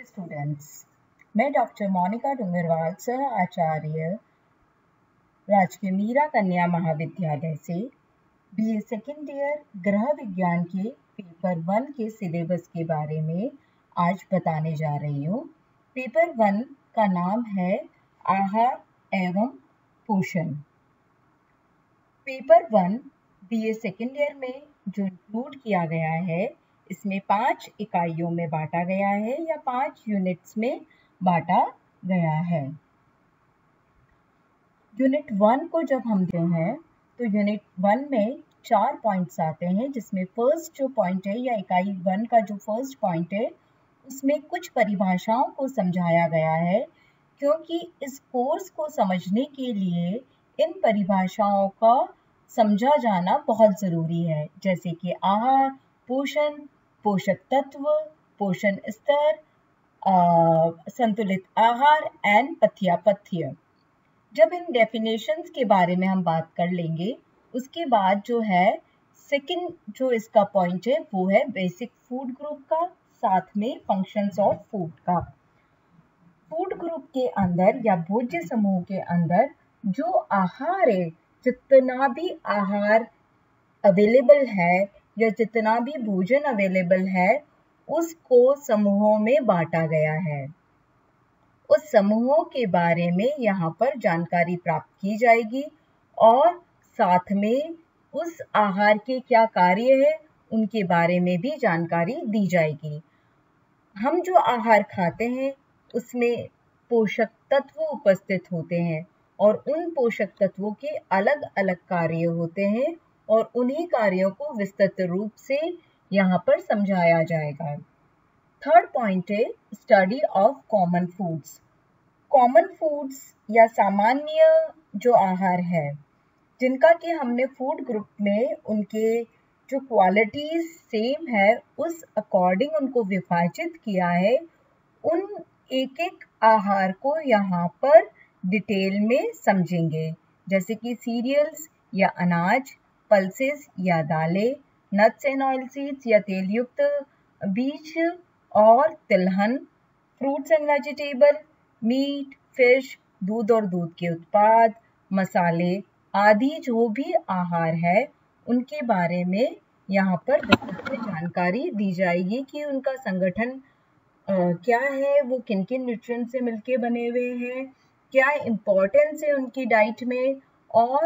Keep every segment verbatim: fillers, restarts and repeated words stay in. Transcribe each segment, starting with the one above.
Students, मैं doctor Monika Dungarwal सह आचार्य राजकीय मीरा कन्या महाविद्यालय से बी ए सेकेंड ईयर गृह विज्ञान के पेपर वन के सिलेबस के बारे में आज बताने जा रही हूँ। पेपर वन का नाम है आहार एवं पोषण। Paper one B A second year में जो इंक्लूड किया गया है, इसमें पांच इकाइयों में बांटा गया है या पांच यूनिट्स में बांटा गया है। यूनिट वन को जब हम देखते हैं तो यूनिट वन में चार पॉइंट्स आते हैं, जिसमें फर्स्ट जो पॉइंट है या इकाई वन का जो फर्स्ट पॉइंट है उसमें कुछ परिभाषाओं को समझाया गया है, क्योंकि इस कोर्स को समझने के लिए इन परिभाषाओं का समझा जाना बहुत ज़रूरी है, जैसे कि आहार, पोषण, पोषक तत्व, पोषण स्तर, संतुलित आहार एंड पथ्यापथ्य। जब इन डेफिनेशंस के बारे में हम बात कर लेंगे, उसके बाद जो है सेकंड जो इसका पॉइंट है वो है बेसिक फूड ग्रुप का, साथ में फंक्शंस ऑफ फूड का। फूड ग्रुप के अंदर या भोज्य समूह के अंदर जो आहार है, जितना भी आहार अवेलेबल है या जितना भी भोजन अवेलेबल है, उसको समूहों में बांटा गया है। उस समूहों के बारे में यहाँ पर जानकारी प्राप्त की जाएगी और साथ में उस आहार के क्या कार्य है उनके बारे में भी जानकारी दी जाएगी। हम जो आहार खाते हैं उसमें पोषक तत्व उपस्थित होते हैं और उन पोषक तत्वों के अलग अलग कार्य होते हैं और उन्हीं कार्यों को विस्तृत रूप से यहाँ पर समझाया जाएगा। थर्ड पॉइंट है study of common foods. Common foods या सामान्य जो आहार है, जिनका कि हमने फूड ग्रुप में उनके जो क्वालिटीज सेम है उस अकॉर्डिंग उनको विभाजित किया है, उन एक एक आहार को यहाँ पर डिटेल में समझेंगे, जैसे कि सीरियल्स या अनाज, पल्सेस या दालें, नट्स एंड ऑयल सीड्स या तेल युक्त बीज और तिलहन, fruits and vegetable, meat, fish, दूध और दूध के उत्पाद, मसाले आदि जो भी आहार है उनके बारे में यहाँ पर विस्तृत में जानकारी दी जाएगी कि उनका संगठन आ, क्या है, वो किन किन न्यूट्रिएंट से मिलके बने हुए हैं, क्या इम्पोर्टेंस है उनकी डाइट में और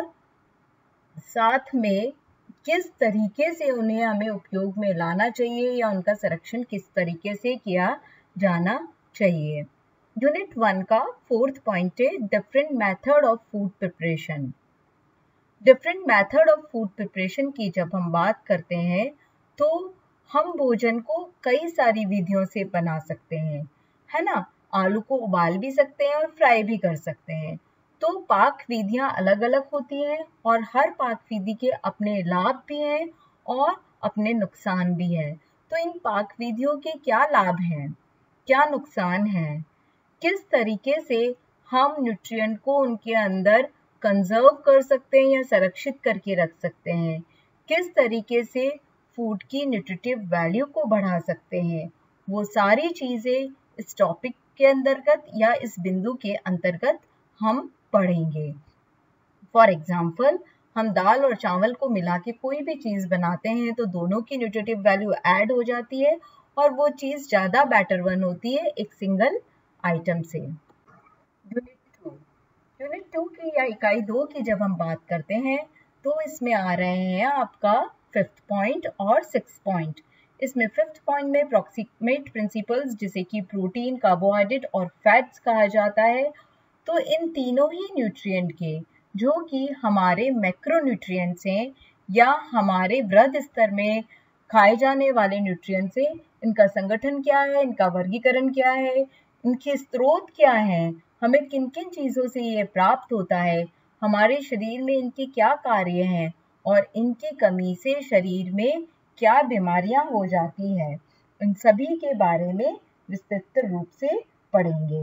साथ में किस तरीके से उन्हें हमें उपयोग में लाना चाहिए या उनका संरक्षण किस तरीके से किया जाना चाहिए। यूनिट वन का फोर्थ पॉइंट है different method of food preparation. Different method of food preparation की जब हम बात करते हैं तो हम भोजन को कई सारी विधियों से बना सकते हैं, है ना। आलू को उबाल भी सकते हैं और फ्राई भी कर सकते हैं। तो पाक विधियां अलग अलग होती हैं और हर पाक विधि के अपने लाभ भी हैं और अपने नुकसान भी हैं। तो इन पाक विधियों के क्या लाभ हैं, क्या नुकसान हैं, किस तरीके से हम न्यूट्रिएंट को उनके अंदर कंजर्व कर सकते हैं या संरक्षित करके रख सकते हैं, किस तरीके से फूड की न्यूट्रिटिव वैल्यू को बढ़ा सकते हैं, वो सारी चीज़ें इस टॉपिक के अंतर्गत या इस बिंदु के अंतर्गत हम पढ़ेंगे। फॉर एग्जाम्पल, हम दाल और चावल को मिला के कोई भी चीज़ बनाते हैं तो दोनों की न्यूट्रिटिव वैल्यू ऐड हो जाती है और वो चीज़ ज़्यादा बेटर वन होती है एक सिंगल आइटम से। यूनिट टू यूनिट टू की या इकाई दो की जब हम बात करते हैं तो इसमें आ रहे हैं आपका फिफ्थ पॉइंट और सिक्स पॉइंट। इसमें फिफ्थ पॉइंट में प्रॉक्सिमेट प्रिंसिपल्स, जिसे कि प्रोटीन, कार्बोहाइड्रेट और फैट्स कहा जाता है। तो इन तीनों ही न्यूट्रिएंट के जो कि हमारे मैक्रोन्यूट्रिएंट्स हैं या हमारे वृद्धि स्तर में खाए जाने वाले न्यूट्रिएंट्स हैं, इनका संगठन क्या है, इनका वर्गीकरण क्या है, इनके स्रोत क्या हैं, हमें किन किन चीज़ों से ये प्राप्त होता है, हमारे शरीर में इनके क्या कार्य हैं और इनकी कमी से शरीर में क्या बीमारियां हो जाती हैं, इन सभी के बारे में विस्तृत रूप से पढ़ेंगे।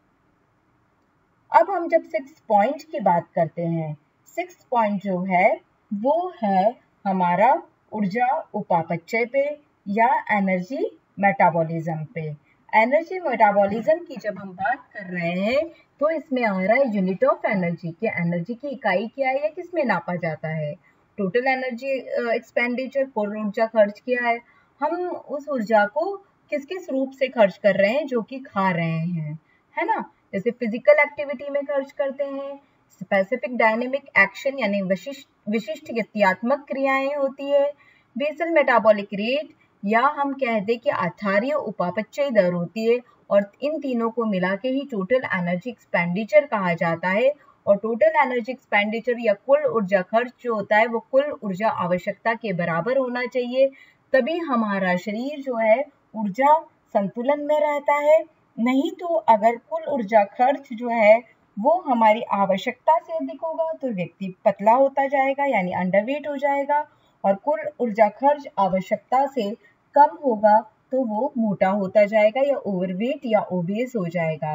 अब हम जब सिक्स पॉइंट की बात करते हैं, सिक्स पॉइंट जो है वो है हमारा ऊर्जा उपापचय पे या एनर्जी मेटाबॉलिज्म पे। एनर्जी मेटाबॉलिज्म की जब हम बात कर रहे हैं तो इसमें आ रहा है यूनिट ऑफ एनर्जी कि एनर्जी की इकाई क्या है या किसमें नापा जाता है। टोटल एनर्जी एक्सपेंडिचर, कुल ऊर्जा खर्च किया है, हम उस ऊर्जा को किस किस रूप से खर्च कर रहे हैं जो कि खा रहे हैं, है ना। जैसे फिजिकल एक्टिविटी में खर्च करते हैं, स्पेसिफिक डायनेमिक एक्शन यानी विशिष्ट विशिष्ट गतियात्मक क्रियाएं होती है, बेसल मेटाबॉलिक रेट या हम कह दें कि आधारीय उपापचय दर होती है, और इन तीनों को मिला के ही टोटल एनर्जी एक्सपेंडिचर कहा जाता है। और टोटल एनर्जी एक्सपेंडिचर या कुल ऊर्जा खर्च जो होता है वो कुल ऊर्जा आवश्यकता के बराबर होना चाहिए, तभी हमारा शरीर जो है ऊर्जा संतुलन में रहता है। नहीं तो अगर कुल ऊर्जा खर्च जो है वो हमारी आवश्यकता से अधिक होगा तो व्यक्ति पतला होता जाएगा यानी अंडरवेट हो जाएगा, और कुल ऊर्जा खर्च आवश्यकता से कम होगा तो वो मोटा होता जाएगा या ओवरवेट या ओबेस हो जाएगा।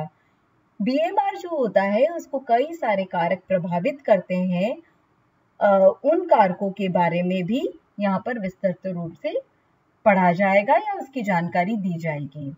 बीएमआर जो होता है उसको कई सारे कारक प्रभावित करते हैं, आ, उन कारकों के बारे में भी यहाँ पर विस्तृत रूप से पढ़ा जाएगा या उसकी जानकारी दी जाएगी।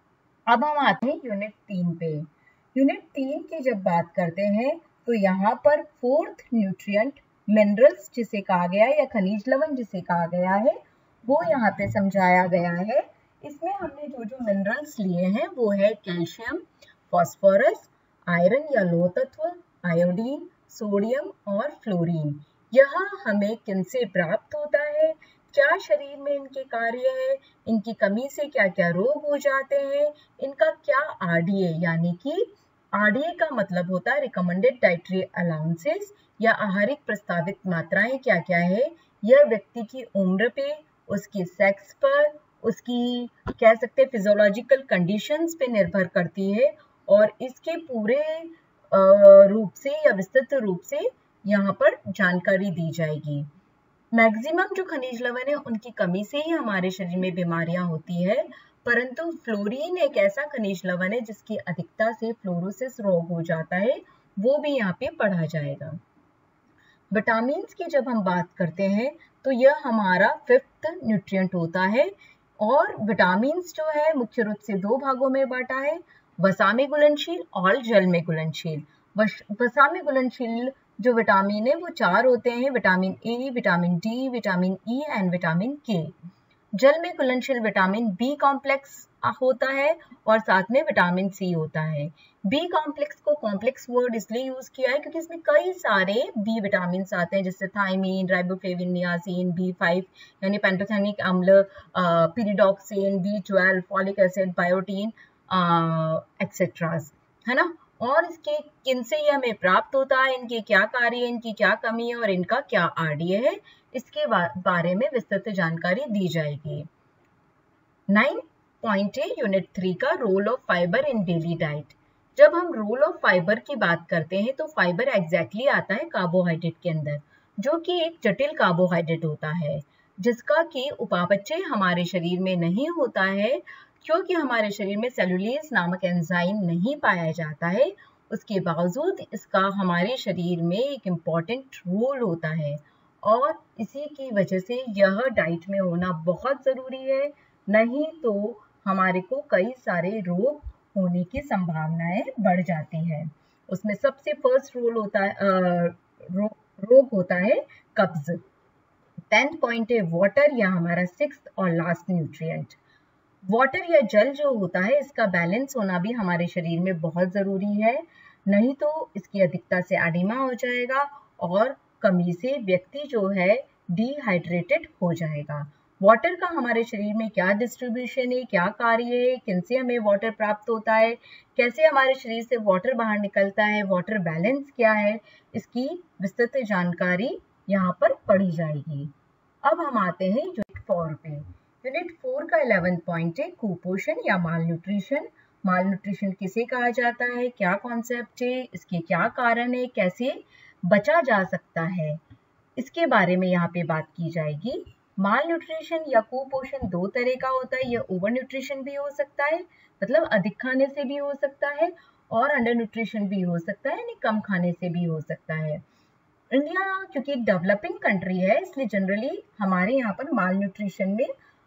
अब हम आते हैं यूनिट तीन पे। यूनिट तीन की जब बात करते हैं तो यहाँ पर फोर्थ न्यूट्रिएंट मिनरल्स जिसे कहा गया है या खनिज लवण जिसे कहा गया है वो यहाँ पे समझाया गया है। इसमें हमने जो जो मिनरल्स लिए हैं वो है कैल्शियम, फास्फोरस, आयरन या लोह तत्व, आयोडीन, सोडियम और फ्लोरीन। यह हमें किनसे प्राप्त होता है, क्या शरीर में इनके कार्य है, इनकी कमी से क्या क्या रोग हो जाते हैं, इनका क्या आरडीए यानी कि आरडीए का मतलब होता है रिकमेंडेड डाइटरी अलाउंसेस या आहारिक प्रस्तावित मात्राएं क्या क्या है, यह व्यक्ति की उम्र पे, उसकी सेक्स पर, उसकी कह सकते हैं फिजियोलॉजिकल कंडीशंस पे निर्भर करती है, और इसके पूरे रूप से या विस्तृत रूप से यहाँ पर जानकारी दी जाएगी। मैक्सिमम जो खनिज लवण है उनकी कमी से ही हमारे शरीर में बीमारियां होती है, परंतु फ्लोरीन एक ऐसा खनिज लवण है जिसकी अधिकता से फ्लोरोसिस रोग हो जाता है, वो भी यहाँ पे पढ़ा जाएगा। विटामिन्स की जब हम बात करते हैं तो यह हमारा फिफ्थ न्यूट्रिएंट होता है, और विटामिन्स जो है मुख्य रूप से दो भागों में बांटा है, वसा में घुलनशील और जल में घुलनशील। वसा में घुलनशील जो विटामिन है वो चार होते हैं, vitamin A, vitamin D, vitamin E and vitamin K. जल में घुलनशील विटामिन बी कॉम्प्लेक्स होता है और साथ में विटामिन सी होता है। बी कॉम्प्लेक्स को कॉम्प्लेक्स वर्ड इसलिए यूज किया है क्योंकि इसमें कई सारे बी विटामिन आते हैं, जैसे thiamine, riboflavin, niacin, B five यानी पेंटोथेनिक अम्ल, pyridoxine, B twelve, folic acid, biotin etcetera, है ना। और इसके किनसे ये हमें प्राप्त होता है, इनके क्या कार्य है, इनकी क्या कमी है और इनका क्या आरडीए है, इसके बारे में विस्तृत जानकारी दी जाएगी। नाइन पॉइंट है यूनिट थ्री का role of fibre in daily diet. जब हम रोल ऑफ फाइबर की बात करते हैं तो फाइबर एग्जैक्टली आता है कार्बोहाइड्रेट के अंदर, जो कि एक जटिल कार्बोहाइड्रेट होता है जिसका कि उपापचय हमारे शरीर में नहीं होता है, क्योंकि हमारे शरीर में सेलुलेज नामक एंजाइम नहीं पाया जाता है। उसके बावजूद इसका हमारे शरीर में एक इम्पॉर्टेंट रोल होता है, और इसी की वजह से यह डाइट में होना बहुत ज़रूरी है, नहीं तो हमारे को कई सारे रोग होने की संभावनाएं बढ़ जाती है। उसमें सबसे फर्स्ट रोल होता है रो, रोग होता है कब्ज। टेंथ पॉइंट है वाटर, या हमारा सिक्स्थ और लास्ट न्यूट्रिएंट। वाटर या जल जो होता है इसका बैलेंस होना भी हमारे शरीर में बहुत ज़रूरी है, नहीं तो इसकी अधिकता से एडिमा हो जाएगा और कमी से व्यक्ति जो है डिहाइड्रेटेड हो जाएगा। वाटर का हमारे शरीर में क्या डिस्ट्रीब्यूशन है, क्या कार्य है, किनसे हमें वाटर प्राप्त होता है, कैसे हमारे शरीर से वाटर बाहर निकलता है, वाटर बैलेंस क्या है, इसकी विस्तृत जानकारी यहाँ पर पढ़ी जाएगी। अब हम आते हैं यूनिट फोर पे। यूनिट फोर का इलेवेंथ पॉइंट है कुपोषण या माल न्यूट्रिशन। माल न्यूट्रिशन किसे कहा जाता है, क्या कॉन्सेप्ट है, इसके क्या कारण है, कैसे बचा जा सकता है, इसके बारे में यहाँ पे बात की जाएगी। माल न्यूट्रिशन या कुपोषण दो तरह का होता है, यह ओवर न्यूट्रिशन भी हो सकता है, मतलब अधिक खाने से भी हो सकता है, और अंडर न्यूट्रिशन भी हो सकता है, यानी कम खाने से भी हो सकता है। इंडिया क्योंकि एक डेवलपिंग कंट्री है इसलिए जनरली हमारे यहाँ पर माल न्यूट्रिशन में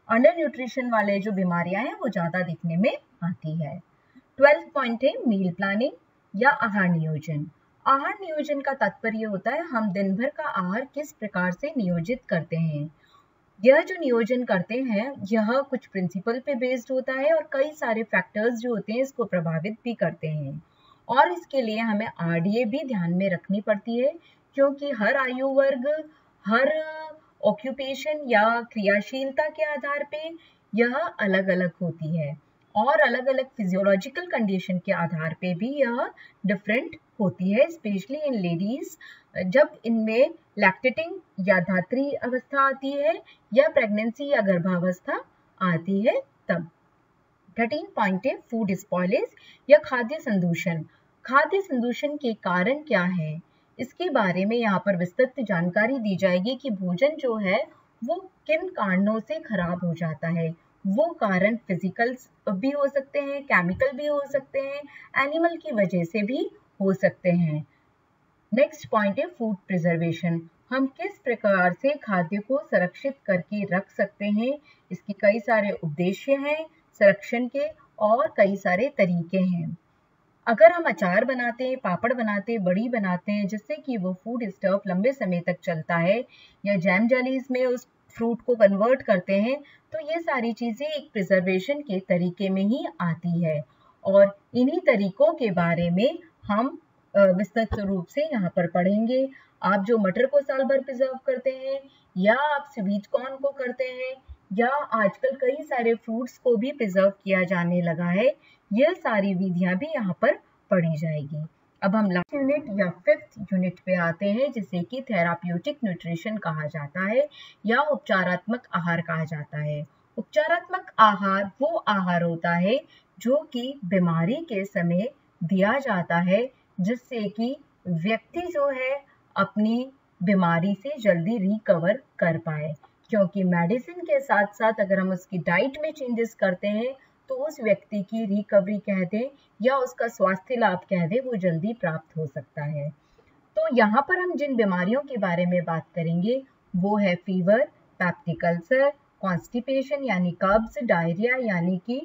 अंडर न्यूट्रिशन वाले जो बीमारियां हैं वो ज्यादा दिखने में आती है। ट्वेल्थ पॉइंट है मील प्लानिंग या आहार नियोजन। आहार नियोजन का तात्पर्य होता है हम दिन भर का आहार किस प्रकार से नियोजित करते हैं। यह जो नियोजन करते हैं यह कुछ प्रिंसिपल पे बेस्ड होता है और कई सारे फैक्टर्स जो होते हैं इसको प्रभावित भी करते हैं, और इसके लिए हमें आरडीए भी ध्यान में रखनी पड़ती है, क्योंकि हर आयु वर्ग, हर ऑक्यूपेशन या क्रियाशीलता के आधार पे यह अलग अलग होती है और अलग अलग फिजियोलॉजिकल कंडीशन के आधार पे भी यह डिफरेंट होती है, स्पेशली इन लेडीज जब इनमें लैक्टेटिंग या धात्री अवस्था आती है या प्रेगनेंसी या गर्भावस्था आती है तब। थर्टीन पॉइंट है फूड स्पॉइलेज या खाद्य संदूषण। खाद्य संदूषण के कारण क्या है इसके बारे में यहाँ पर विस्तृत जानकारी दी जाएगी कि भोजन जो है वो किन कारणों से खराब हो जाता है। वो कारण फिजिकल भी हो सकते हैं, केमिकल भी हो सकते हैं, एनिमल की वजह से भी हो सकते हैं। नेक्स्ट पॉइंट है फूड प्रिजर्वेशन। हम किस प्रकार से खाद्य को संरक्षित करके रख सकते हैं, इसके कई सारे उद्देश्य हैं संरक्षण के और कई सारे तरीके हैं। अगर हम अचार बनाते हैं, पापड़ बनाते हैं, बड़ी बनाते हैं जिससे कि वो फूड स्टफ लंबे समय तक चलता है, या जैम जेलीज में उस फ्रूट को कन्वर्ट करते हैं, तो ये सारी चीजें एक प्रिजर्वेशन के तरीके में ही आती है और इन्हीं तरीकों के बारे में हम विस्तृत रूप से यहाँ पर पढ़ेंगे। आप जो मटर को साल भर प्रिजर्व करते हैं या आप स्वीट कॉर्न को करते हैं या आजकल कई सारे फ्रूट्स को भी प्रिजर्व किया जाने लगा है, यह सारी विधियां भी यहाँ पर पढ़ी जाएगी। अब हम लास्ट यूनिट या फिफ्थ यूनिट पे आते हैं जिसे कि थेराप्यूटिक न्यूट्रिशन कहा जाता है या उपचारात्मक आहार कहा जाता है। उपचारात्मक आहार वो आहार होता है जो कि बीमारी के समय दिया जाता है जिससे कि व्यक्ति जो है अपनी बीमारी से जल्दी रिकवर कर पाए, क्योंकि मेडिसिन के साथ साथ अगर हम उसकी डाइट में चेंजेस करते हैं तो उस व्यक्ति की रिकवरी कह दें या उसका स्वास्थ्य लाभ कह दें वो जल्दी प्राप्त हो सकता है। तो यहाँ पर हम जिन बीमारियों के बारे में बात करेंगे वो है फीवर, पेप्टिक अल्सर, कॉन्स्टिपेशन यानी कब्ज, डायरिया यानी कि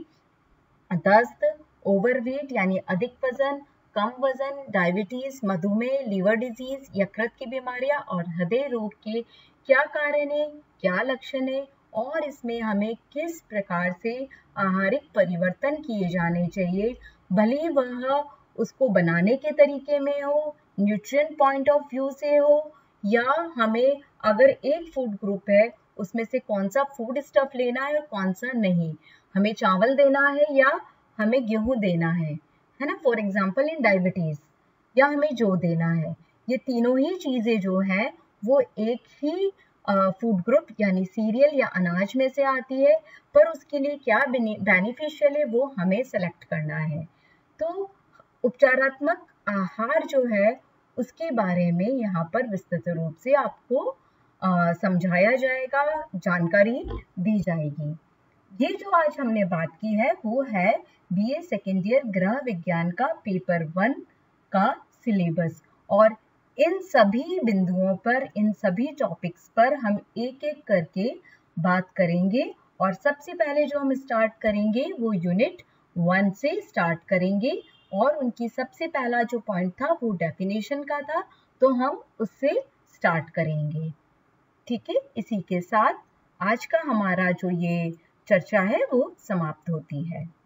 दस्त, ओवरवेट यानी अधिक वजन, कम वजन, डायबिटीज, मधुमेह, लीवर डिजीज, यकृत की बीमारियां और हृदय रोग के क्या कारण है, क्या लक्षण है और इसमें हमें किस प्रकार से आहारिक परिवर्तन किए जाने चाहिए, भले वह उसको बनाने के तरीके में हो, न्यूट्रिएंट पॉइंट ऑफ व्यू से हो, या हमें अगर एक फूड ग्रुप है उसमें से कौन सा फूड स्टफ लेना है और कौन सा नहीं, हमें चावल देना है या हमें गेहूं देना है, है ना, फॉर एग्जाम्पल इन डायबिटीज, या हमें जो देना है। ये तीनों ही चीजें जो है वो एक ही फूड ग्रुप यानी सीरियल या अनाज में से आती है, पर उसके लिए क्या बेनिफिशियल है वो हमें सेलेक्ट करना है। तो उपचारात्मक आहार जो है उसके बारे में यहाँ पर विस्तृत रूप से आपको आ, समझाया जाएगा, जानकारी दी जाएगी। ये जो आज हमने बात की है वो है बीए सेकेंड ईयर गृह विज्ञान का पेपर वन का सिलेबस, और इन सभी बिंदुओं पर, इन सभी टॉपिक्स पर हम एक एक करके बात करेंगे। और सबसे पहले जो हम स्टार्ट करेंगे वो यूनिट वन से स्टार्ट करेंगे और उनकी सबसे पहला जो पॉइंट था वो डेफिनेशन का था, तो हम उससे स्टार्ट करेंगे। ठीक है, इसी के साथ आज का हमारा जो ये चर्चा है वो समाप्त होती है।